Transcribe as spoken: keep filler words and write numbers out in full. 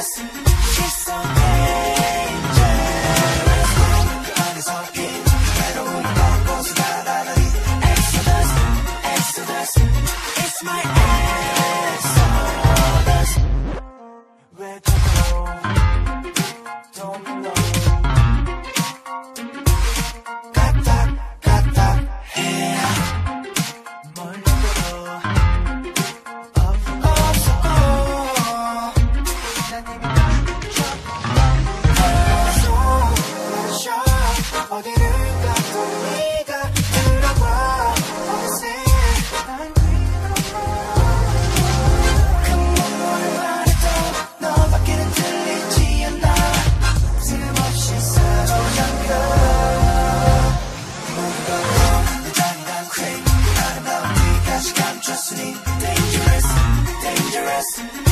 dangerous. It's so dangerous. 그 안에서 긴 외로움을 걷고서 날아다니 Exodus, Exodus. It's my Exodus. Where to go? Don't know. 까딱 까딱 해. 멀리도 없어. 난 이미 멈춰. 어디를 가도 네가 들어와. 어느새 난 위로로. 그 뭘 말해도 너밖에는 들리지 않아. 틈없이 사로잡혀. 뭔가 내 잔인한 crazy 아름다운 뒤까지 감췄으니 dangerous, dangerous.